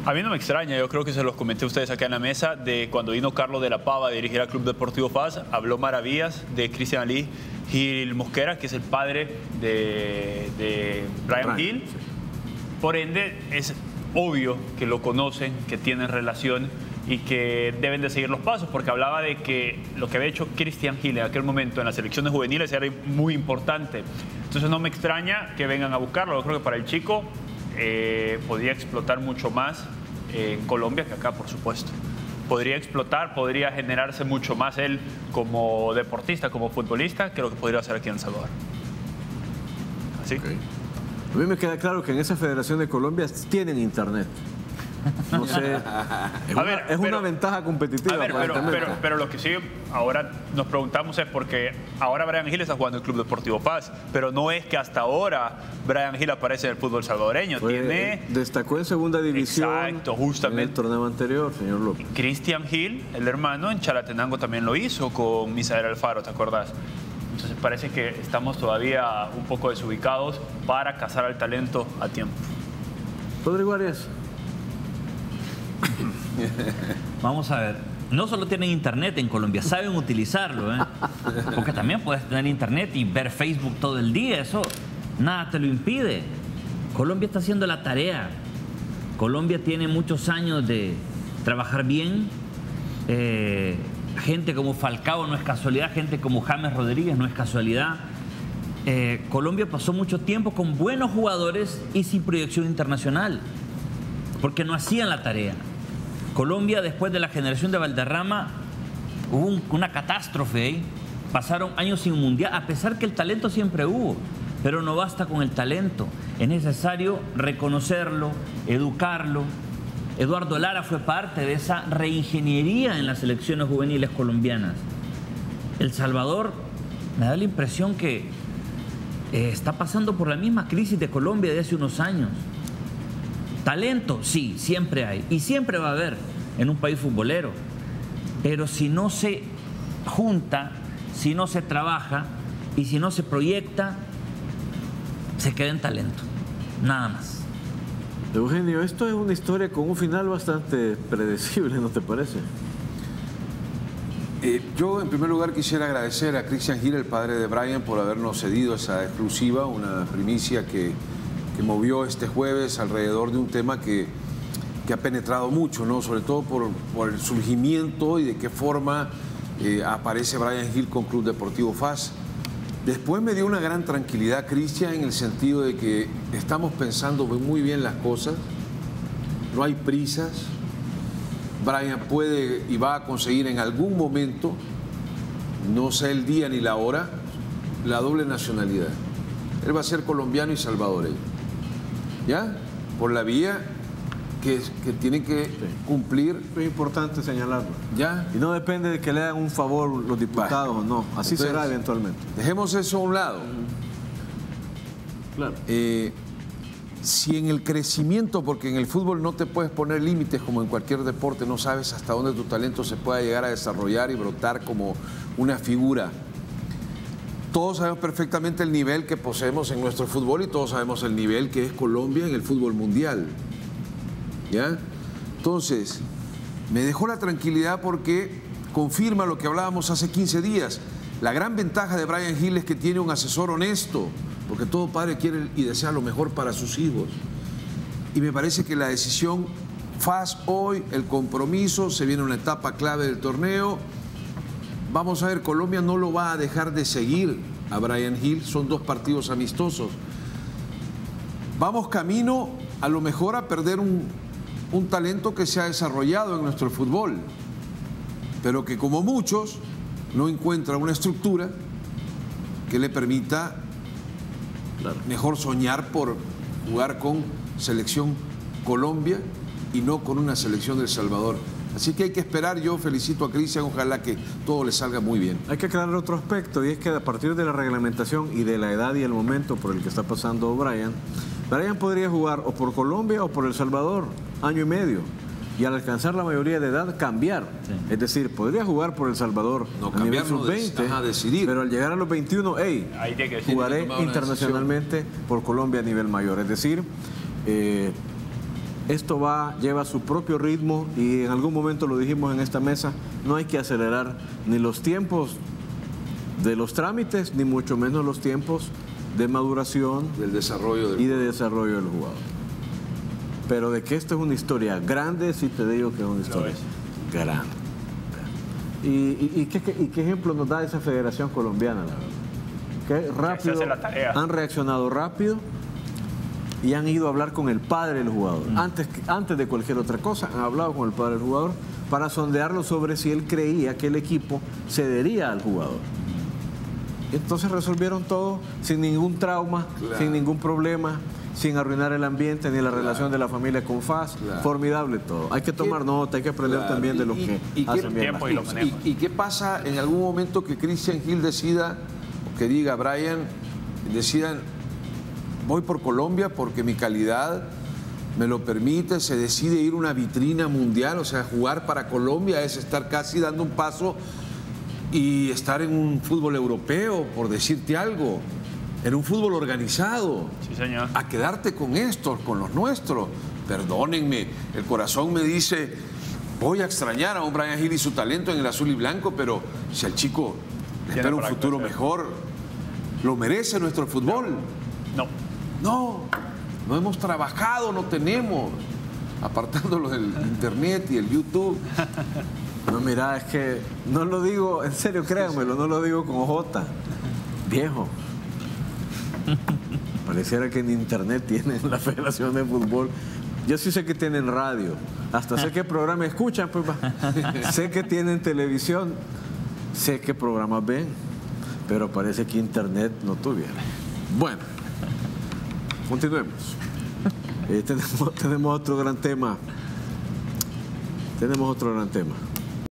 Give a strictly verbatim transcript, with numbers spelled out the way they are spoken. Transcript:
A mí no me extraña, yo creo que se los comenté a ustedes acá en la mesa, de cuando vino Carlos de la Pava a dirigir al Club Deportivo Faz, habló maravillas de Cristian Ali Gil Mosquera, que es el padre de, de Brian Gil. Sí. Por ende, es obvio que lo conocen, que tienen relación y que deben de seguir los pasos, porque hablaba de que lo que había hecho Cristian Gil en aquel momento en las selecciones juveniles era muy importante. Entonces no me extraña que vengan a buscarlo. Yo creo que para el chico eh, podría explotar mucho más en Colombia que acá, por supuesto. Podría explotar, podría generarse mucho más él como deportista, como futbolista, que lo que podría hacer aquí en El Salvador. ¿Así? Okay. A mí me queda claro que en esa Federación de Colombia tienen internet. No sé, es, una, ver, es pero, una ventaja competitiva. A ver, pero, pero, pero lo que sí ahora nos preguntamos es porque ahora Brian Gil está jugando en el Club Deportivo Paz, pero no es que hasta ahora Brian Gil aparece en el fútbol salvadoreño. Fue, Tiene... Destacó en segunda división. Exacto, justamente. En el torneo anterior, señor López. Cristian Gil, el hermano, en Chalatenango también lo hizo con Misael Alfaro, ¿te acordás? Entonces parece que estamos todavía un poco desubicados para cazar al talento a tiempo. Rodrigo Arias. Vamos a ver, no solo tienen internet en Colombia, saben utilizarlo, ¿eh? Porque también puedes tener internet y ver Facebook todo el día, eso nada te lo impide. Colombia está haciendo la tarea. Colombia tiene muchos años de trabajar bien. Eh, gente como Falcao no es casualidad, gente como James Rodríguez no es casualidad. Eh, Colombia pasó mucho tiempo con buenos jugadores y sin proyección internacional, porque no hacían la tarea. Colombia, después de la generación de Valderrama, hubo un, una catástrofe, ¿eh? Pasaron años sin mundial, a pesar que el talento siempre hubo, pero no basta con el talento, es necesario reconocerlo, educarlo. Eduardo Lara fue parte de esa reingeniería en las selecciones juveniles colombianas. El Salvador, me da la impresión que eh, está pasando por la misma crisis de Colombia de hace unos años. Talento, sí, siempre hay. Y siempre va a haber en un país futbolero. Pero si no se junta, si no se trabaja y si no se proyecta, se queda en talento. Nada más. Eugenio, esto es una historia con un final bastante predecible, ¿no te parece? Eh, yo, en primer lugar, quisiera agradecer a Cristian Gil, el padre de Brian, por habernos cedido esa exclusiva, una primicia que... que movió este jueves alrededor de un tema que, que ha penetrado mucho, ¿no? Sobre todo por, por el surgimiento y de qué forma eh, aparece Brian Gil con Club Deportivo Faz. Después me dio una gran tranquilidad, Cristian, en el sentido de que estamos pensando muy bien las cosas, no hay prisas, Brian puede y va a conseguir en algún momento, no sé el día ni la hora, la doble nacionalidad. Él va a ser colombiano y salvadoreño. ¿Ya? Por la vía que, que tienen que sí. cumplir. Es importante señalarlo. ¿Ya? Y no depende de que le hagan un favor los diputados o no. Así Entonces, será eventualmente. Dejemos eso a un lado. Claro. Eh, si en el crecimiento, porque en el fútbol no te puedes poner límites como en cualquier deporte, no sabes hasta dónde tu talento se pueda llegar a desarrollar y brotar como una figura. Todos sabemos perfectamente el nivel que poseemos en nuestro fútbol y todos sabemos el nivel que es Colombia en el fútbol mundial. ¿Ya? Entonces, me dejó la tranquilidad porque confirma lo que hablábamos hace quince días. La gran ventaja de Brian Gil es que tiene un asesor honesto, porque todo padre quiere y desea lo mejor para sus hijos. Y me parece que la decisión Faz hoy, el compromiso, se viene una etapa clave del torneo. Vamos a ver, Colombia no lo va a dejar de seguir a Brian Gil, son dos partidos amistosos. Vamos camino a lo mejor a perder un, un talento que se ha desarrollado en nuestro fútbol, pero que como muchos no encuentra una estructura que le permita claro. mejor soñar por jugar con selección Colombia y no con una selección del Salvador. Así que hay que esperar. Yo felicito a Cristian, ojalá que todo le salga muy bien. Hay que aclarar otro aspecto, y es que a partir de la reglamentación y de la edad y el momento por el que está pasando Brian, Brian podría jugar o por Colombia o por El Salvador, año y medio, y al alcanzar la mayoría de edad cambiar. Sí. Es decir, podría jugar por El Salvador no, a nivel sub veinte, no decidir. Pero al llegar a los veintiuno, hey, jugaré internacionalmente por Colombia a nivel mayor. Es decir, eh, Esto va, lleva su propio ritmo y en algún momento lo dijimos en esta mesa, no hay que acelerar ni los tiempos de los trámites, ni mucho menos los tiempos de maduración Del desarrollo del y de desarrollo del jugador. Pero de que esto es una historia grande, sí te digo que es una historia grande. ¿Y, y, y, qué, y qué ejemplo nos da esa Federación Colombiana, la verdad? Que rápido, hace la tarea. han reaccionado rápido y han ido a hablar con el padre del jugador. Mm. Antes, antes de cualquier otra cosa, han hablado con el padre del jugador para sondearlo sobre si él creía que el equipo cedería al jugador. Entonces resolvieron todo sin ningún trauma, claro. sin ningún problema, sin arruinar el ambiente ni la claro. relación de la familia con F A S. Claro. Formidable todo. Hay que tomar nota, hay que aprender claro. también de lo y, que y, hacen y bien. Tiempo y, lo y, y qué pasa en algún momento que Christian Gil decida, o que diga Brian, decidan, voy por Colombia porque mi calidad me lo permite, se decide ir a una vitrina mundial, o sea, jugar para Colombia es estar casi dando un paso y estar en un fútbol europeo, por decirte algo, en un fútbol organizado. Sí, señor. A quedarte con estos, con los nuestros. Perdónenme, el corazón me dice, voy a extrañar a un Brian Gil y su talento en el azul y blanco, pero si al chico le espera un futuro mejor, ¿lo merece nuestro fútbol? No. No, no hemos trabajado, no tenemos. Apartándolo del internet y el YouTube. No, mira, es que no lo digo, en serio, créanmelo, no lo digo con J. Viejo. Pareciera que en internet tienen la Federación de Fútbol. Yo sí sé que tienen radio, hasta sé qué programa escuchan, pues va. Sé que tienen televisión, sé qué programas ven, pero parece que internet no tuviera. Bueno, continuemos. Eh, tenemos, tenemos otro gran tema. Tenemos otro gran tema.